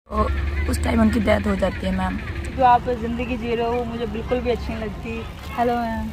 तो उस टाइम उनकी डेथ हो जाती है मैम। जो आप ज़िंदगी जी रहे हो मुझे बिल्कुल भी अच्छी नहीं लगती। हेलो मैम,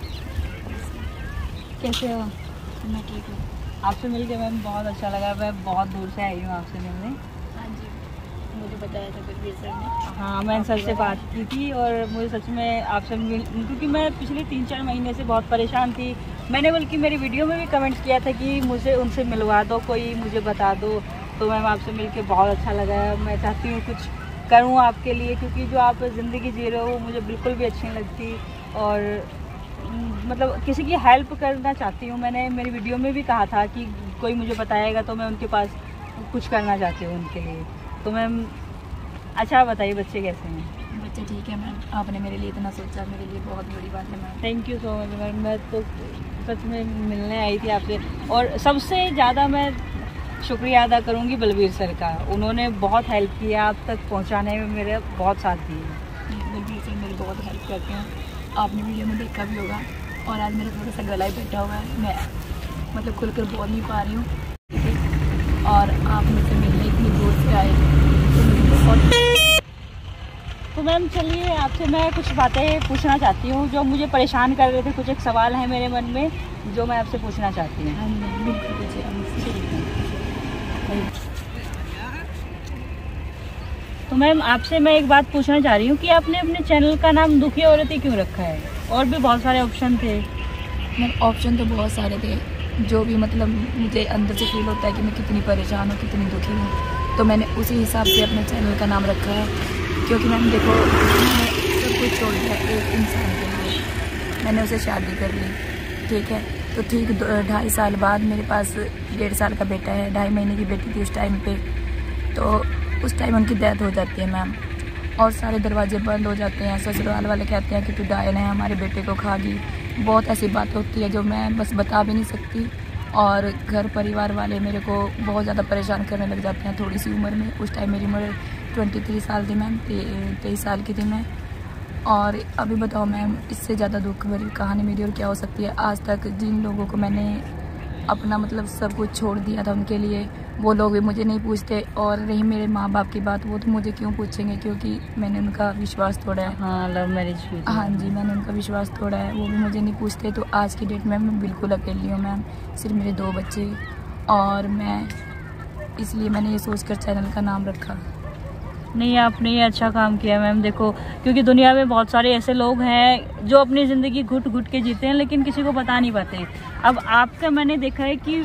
कैसे हो? मैं ठीक हूँ। आपसे मिलके मैम बहुत अच्छा लगा। मैं बहुत दूर से आई हूँ आपसे मिलने। हाँ जी, मुझे बताया था बलबीर सर ने। हाँ, मैंने सर से बात की थी और मुझे सच में आपसे क्योंकि मैं पिछले 3-4 महीने से बहुत परेशान थी। मैंने बल्कि मेरी वीडियो में भी कमेंट किया था कि मुझे उनसे मिलवा दो, कोई मुझे बता दो। तो मैम आपसे मिलके बहुत अच्छा लगा। मैं चाहती हूँ कुछ करूँ आपके लिए, क्योंकि जो आप ज़िंदगी जी रहे हो मुझे बिल्कुल भी अच्छी नहीं लगती और मतलब किसी की हेल्प करना चाहती हूँ। मैंने मेरी वीडियो में भी कहा था कि कोई मुझे बताएगा तो मैं उनके पास कुछ करना चाहती हूँ उनके लिए। तो मैम अच्छा बताइए, बच्चे कैसे हैं? बच्चे ठीक है मैम। आपने मेरे लिए इतना सोचा, मेरे लिए बहुत बड़ी बात है ma'am. Thank you so much ma'am. मैं तो सच में मिलने आई थी आपसे और सबसे ज़्यादा मैं शुक्रिया अदा करूँगी बलबीर सर का। उन्होंने बहुत हेल्प किया आप तक पहुँचाने में, मेरे बहुत साथ दिए। बलबीर सर मेरी बहुत हेल्प करते हैं, आपने वीडियो में देखा भी होगा। और आज मेरा थोड़ा सा गला ही बैठा हुआ है, मैं मतलब खुलकर बोल नहीं पा रही हूँ। और आप मुझसे मिलने इतनी दूर से आए तो मुझे बहुत। तो मैम चलिए, आपसे मैं कुछ बातें पूछना चाहती हूँ जो मुझे परेशान कर रहे थे। कुछ एक सवाल है मेरे मन में जो मैं आपसे पूछना चाहती हूँ। हाँ जी बिल्कुल पूछिए। तो मैम आपसे मैं एक बात पूछना चाह रही हूँ कि आपने अपने चैनल का नाम दुखी औरत ही क्यों रखा है? और भी बहुत सारे ऑप्शन थे। मैम ऑप्शन तो बहुत सारे थे, जो भी मतलब मुझे अंदर से फील होता है कि मैं कितनी परेशान हूँ, कितनी दुखी हूँ, तो मैंने उसी हिसाब से अपने चैनल का नाम रखा है। क्योंकि मैम देखो, मैंने सब कुछ छोड़ दिया एक इंसान के लिए। मैंने उसे शादी कर ली, ठीक है। तो ठीक 2.5 साल बाद मेरे पास 1.5 साल का बेटा है, 2.5 महीने की बेटी थी उस टाइम पे। तो उस टाइम उनकी डेथ हो जाती है मैम, और सारे दरवाजे बंद हो जाते हैं। ससुराल वाले कहते हैं कि तू डायन है, हमारे बेटे को खा गई। बहुत ऐसी बात होती है जो मैं बस बता भी नहीं सकती। और घर परिवार वाले मेरे को बहुत ज़्यादा परेशान करने लग जाते हैं थोड़ी सी उम्र में। उस टाइम मेरी उम्र 23 साल थी मैम, 23 साल की थी मैं। और अभी बताओ मैम, इससे ज़्यादा दुख भरी कहानी मेरी और क्या हो सकती है। आज तक जिन लोगों को मैंने अपना मतलब सब कुछ छोड़ दिया था उनके लिए, वो लोग भी मुझे नहीं पूछते। और रही मेरे माँ बाप की बात, वो तो मुझे क्यों पूछेंगे, क्योंकि मैंने उनका विश्वास तोड़ा है। हाँ, लव मैरिज हुई थी। हाँ जी, मैंने उनका विश्वास तोड़ा है, वो भी मुझे नहीं पूछते। तो आज की डेट में मैं बिल्कुल अकेली हूँ मैम, सिर्फ मेरे 2 बच्चे और मैं। इसलिए मैंने ये सोचकर चैनल का नाम रखा। नहीं, आपने ये अच्छा काम किया मैम। देखो, क्योंकि दुनिया में बहुत सारे ऐसे लोग हैं जो अपनी ज़िंदगी घुट घुट के जीते हैं लेकिन किसी को बता नहीं पाते। अब आपका मैंने देखा है कि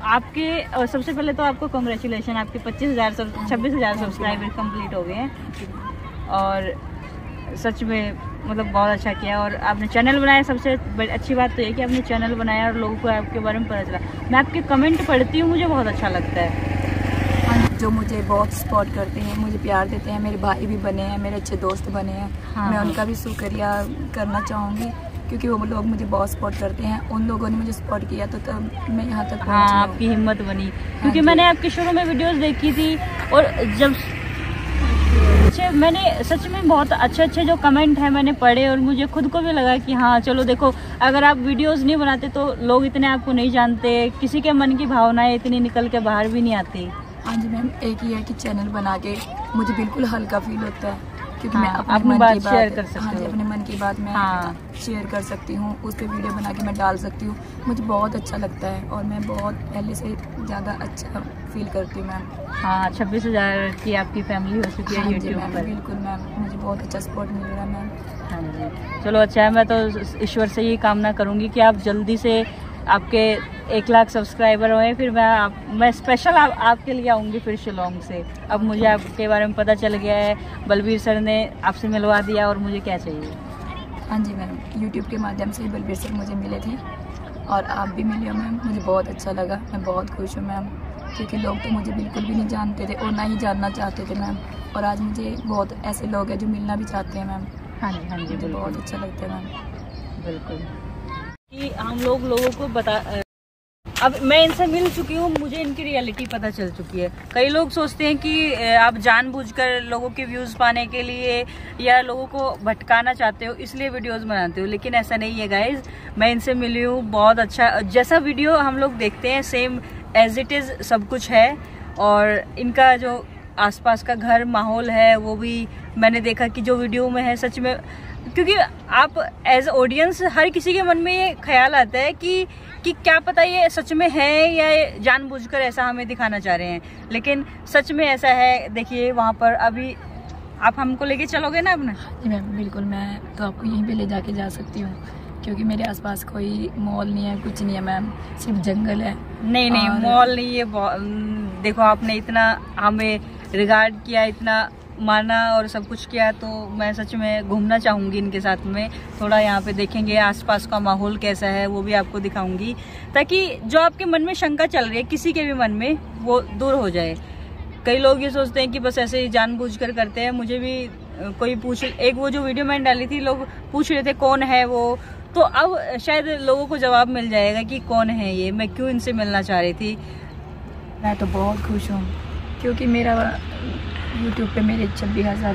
आपके सबसे पहले तो आपको कांग्रेचुलेशन, आपके 26,000 सब्सक्राइबर कंप्लीट हो गए हैं। और सच में मतलब बहुत अच्छा किया। और आपने चैनल बनाया, सबसे अच्छी बात तो ये कि आपने चैनल बनाया और लोगों को आपके बारे में पता चला। मैं आपके कमेंट पढ़ती हूँ, मुझे बहुत अच्छा लगता है। जो मुझे बहुत सपोर्ट करते हैं, मुझे प्यार देते हैं, मेरे भाई भी बने हैं, मेरे अच्छे दोस्त बने हैं। हाँ, मैं उनका भी शुक्रिया करना चाहूँगी, क्योंकि वो लोग मुझे बहुत सपोर्ट करते हैं। उन लोगों ने मुझे सपोर्ट किया तो तब मैं यहाँ तक पहुँची। हाँ, आपकी हिम्मत बनी। क्योंकि मैंने आपके शुरू में वीडियोस देखी थी और जब मैंने सच में बहुत अच्छे जो कमेंट हैं मैंने पढ़े और मुझे खुद को भी लगा कि हाँ चलो देखो, अगर आप वीडियोस नहीं बनाते तो लोग इतने आपको नहीं जानते, किसी के मन की भावनाएं इतनी निकल के बाहर भी नहीं आती। हाँ जी मैम, एक ही है कि चैनल बना के मुझे बिल्कुल हल्का फील होता है, क्योंकि हाँ, मैं अपने मन बात की शेयर बात कर सकती हाँ जी, अपने मन की बात मैं शेयर कर सकती हूँ। उस पर वीडियो बना के मैं डाल सकती हूँ। मुझे बहुत अच्छा लगता है और मैं बहुत पहले से ज़्यादा अच्छा फील करती हूँ मैम। हाँ, 26,000 की आपकी फैमिली हो चुकी है यूट्यूब पर। बिल्कुल मैम, मुझे बहुत अच्छा सपोर्ट मिल रहा है मैम। हाँ जी, चलो अच्छा है। मैं तो ईश्वर से ये कामना करूँगी कि आप जल्दी से आपके 1 लाख सब्सक्राइबर हुए, फिर मैं स्पेशल आपके लिए आऊँगी फिर शिलोंग से। अब मुझे आपके बारे में पता चल गया है, बलबीर सर ने आपसे मिलवा दिया और मुझे क्या चाहिए। हाँ जी मैम, यूट्यूब के माध्यम से बलबीर सर मुझे मिले थे और आप भी मिले हो मैम। मुझे बहुत अच्छा लगा, मैं बहुत खुश हूँ मैम, क्योंकि लोग तो मुझे बिल्कुल भी नहीं जानते थे और ना ही जानना चाहते थे मैम। और आज मुझे बहुत ऐसे लोग हैं जो मिलना भी चाहते हैं मैम। हाँ जी, हाँ जी, मुझे बहुत अच्छा लगता है मैम। बिल्कुल कि हम लोगों को अब मैं इनसे मिल चुकी हूँ, मुझे इनकी रियलिटी पता चल चुकी है। कई लोग सोचते हैं कि आप जानबूझकर लोगों के व्यूज़ पाने के लिए या लोगों को भटकाना चाहते हो इसलिए वीडियोस बनाते हो, लेकिन ऐसा नहीं है गाइज। मैं इनसे मिली हूँ, बहुत अच्छा, जैसा वीडियो हम लोग देखते हैं सेम एज इट इज़ सब कुछ है। और इनका जो आसपास का घर माहौल है वो भी मैंने देखा कि जो वीडियो में है सच में, क्योंकि आप एज ऑडियंस हर किसी के मन में ये ख्याल आता है कि क्या पता ये सच में है या जानबूझकर ऐसा हमें दिखाना चाह रहे हैं, लेकिन सच में ऐसा है। देखिए वहाँ पर अभी आप हमको लेके चलोगे ना अपना? जी मैम बिल्कुल, मैं तो आपको यहीं पे ले जाके जा सकती हूँ क्योंकि मेरे आसपास कोई मॉल नहीं है, कुछ नहीं है मैम, सिर्फ जंगल है। नहीं मॉल नहीं है। देखो आपने इतना हमें रिगार्ड किया, इतना माना और सब कुछ किया, तो मैं सच में घूमना चाहूँगी इनके साथ में। थोड़ा यहाँ पे देखेंगे आसपास का माहौल कैसा है, वो भी आपको दिखाऊंगी, ताकि जो आपके मन में शंका चल रही है किसी के भी मन में वो दूर हो जाए। कई लोग ये सोचते हैं कि बस ऐसे ही जानबूझकर करते हैं। मुझे भी कोई पूछ, एक वो जो वीडियो मैंने डाली थी लोग पूछ रहे थे कौन है वो, तो अब शायद लोगों को जवाब मिल जाएगा कि कौन है ये, मैं क्यों इनसे मिलना चाह रही थी। मैं तो बहुत खुश हूँ क्योंकि मेरा यूट्यूब पे मेरे 26,000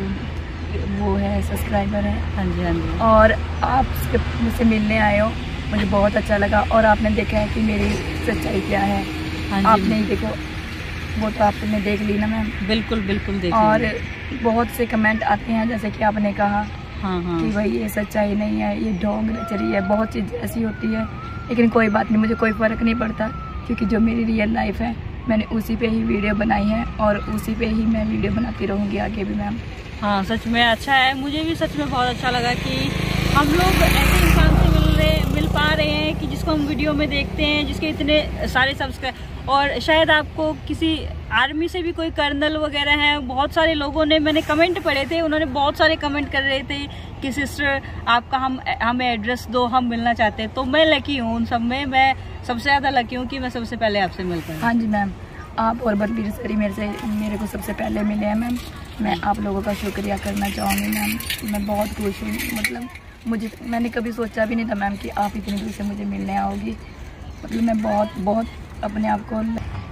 वो है सब्सक्राइबर है। हाँ जी हाँ जी। और आप मुझसे मिलने आए हो, मुझे बहुत अच्छा लगा। और आपने देखा है कि मेरी सच्चाई क्या है। हाँ आपने ही देखो, वो तो आपने देख ली ना मैम। बिल्कुल बिल्कुल देख। और बहुत से कमेंट आते हैं जैसे कि आपने कहा हाँ। कि भाई ये सच्चाई नहीं है, ये ढोंग रही है, बहुत चीज़ ऐसी होती है। लेकिन कोई बात नहीं, मुझे कोई फ़र्क नहीं पड़ता क्योंकि जो मेरी रियल लाइफ है मैंने उसी पे ही वीडियो बनाई है और उसी पे ही मैं वीडियो बनाती रहूँगी आगे भी मैम। हाँ सच में अच्छा है, मुझे भी सच में बहुत अच्छा लगा कि हम लोग ऐसे इंसान से मिल पा रहे हैं कि जिसको हम वीडियो में देखते हैं, जिसके इतने सारे सब्सक्राइब। और शायद आपको किसी आर्मी से भी कोई कर्नल वगैरह हैं, बहुत सारे लोगों ने, मैंने कमेंट पढ़े थे, उन्होंने बहुत सारे कमेंट कर रहे थे कि सिस्टर आपका हमें एड्रेस दो, हम मिलना चाहते हैं। तो मैं लकी हूँ उन सब में, मैं सबसे ज़्यादा लकी हूँ कि मैं सबसे पहले आपसे मिल पाई। हाँ जी मैम, आप और बलबीर सर मेरे को सबसे पहले मिले हैं मैम। मैं आप लोगों का शुक्रिया करना चाहूँगी मैम। मैं बहुत खुश हूँ, मतलब मैंने कभी सोचा भी नहीं था मैम कि आप इतनी दूर से मुझे मिलने आओगी। मतलब मैं बहुत अपने आप को।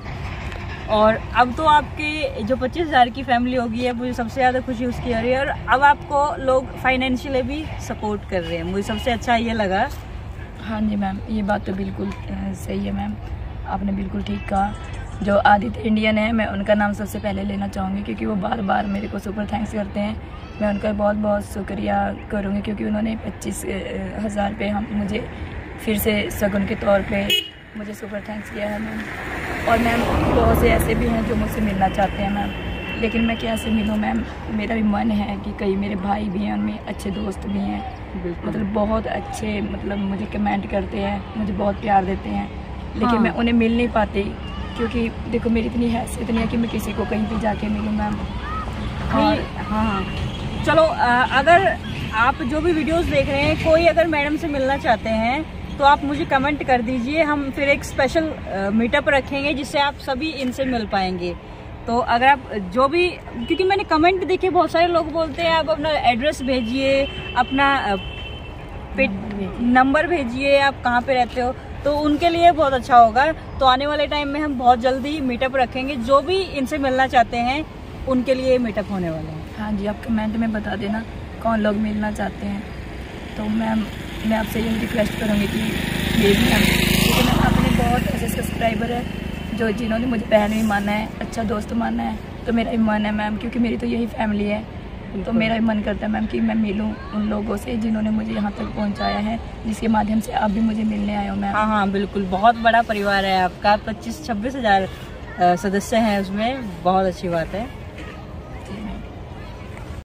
और अब तो आपके जो 25,000 की फैमिली होगी है, मुझे सबसे ज़्यादा खुशी उसकी हो रही है। और अब आपको लोग फाइनेंशियली भी सपोर्ट कर रहे हैं, मुझे सबसे अच्छा ये लगा। हाँ जी मैम, ये बात तो बिल्कुल सही है मैम, आपने बिल्कुल ठीक कहा। जो आदित्य इंडियन है, मैं उनका नाम सबसे पहले लेना चाहूँगी क्योंकि वो बार बार मेरे को सुपर थैंक्स करते हैं। मैं उनका बहुत शुक्रिया करूँगी क्योंकि उन्होंने 25,000 पे मुझे फिर से शगुन के तौर पे मुझे सुपर थैंक्स किया है मैम। और मैम बहुत से ऐसे भी हैं जो मुझसे मिलना चाहते हैं मैम, लेकिन मैं कैसे मिलूँ मैम। मेरा भी मन है कि कई मेरे भाई भी हैं, उनमें अच्छे दोस्त भी हैं, मतलब बहुत अच्छे, मतलब मुझे कमेंट करते हैं, मुझे बहुत प्यार देते हैं, लेकिन मैं उन्हें मिल नहीं पाती क्योंकि देखो मेरी इतनी हैसियत नहीं है कि मैं किसी को कहीं भी जाके मिलूँ मैम। और हाँ चलो, अगर आप जो भी वीडियोस देख रहे हैं, कोई अगर मैडम से मिलना चाहते हैं तो आप मुझे कमेंट कर दीजिए, हम फिर एक स्पेशल मीटअप रखेंगे जिससे आप सभी इनसे मिल पाएंगे। तो अगर आप जो भी, क्योंकि मैंने कमेंट देखे बहुत सारे लोग बोलते हैं आप अपना एड्रेस भेजिए, अपना नंबर भेजिए, आप कहाँ पे रहते हो, तो उनके लिए बहुत अच्छा होगा। तो आने वाले टाइम में हम बहुत जल्दी मीटअप रखेंगे, जो भी इनसे मिलना चाहते हैं उनके लिए मीटअप होने वाला है। हाँ जी, आप कमेंट में बता देना कौन लोग मिलना चाहते हैं। तो मैम मैं आपसे यही रिक्वेस्ट करूँगी कि मेरी मैम, क्योंकि मैं अपने बहुत ऐसे सब्सक्राइबर है जिन्होंने मुझे बहन भी माना है, अच्छा दोस्त माना है, तो मेरा भी मन है मैम, क्योंकि मेरी तो यही फैमिली है। तो मेरा भी मन करता है मैम कि मैं मिलूं उन लोगों से जिन्होंने मुझे यहाँ तक पहुँचाया है, जिसके माध्यम से आप भी मुझे मिलने आए हो मैम। हाँ बिल्कुल, बहुत बड़ा परिवार है आपका, 25-26 हज़ार सदस्य हैं उसमें, बहुत अच्छी बात है।